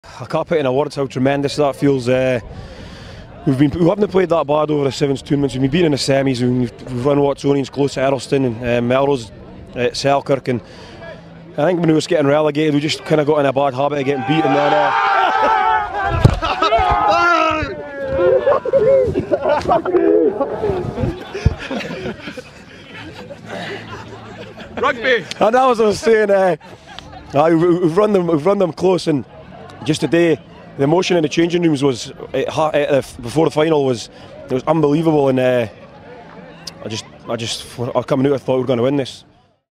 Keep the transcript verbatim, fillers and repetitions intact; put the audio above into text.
I can't put in words how tremendous that feels. Uh, we've been we haven't played that bad over the sevens tournaments. We've been beaten in the semis. We've, we've run Watsonians close to Earlston and uh, Melrose at Selkirk, and I think when we was getting relegated, we just kind of got in a bad habit of getting beaten. And, uh, Rugby. And that was what I was saying. Uh, uh, we've run them, we've run them close, and just today, the emotion in the changing rooms was at, at the, before the final was it was unbelievable, and uh, I just, I just, coming out, I thought we were going to win this.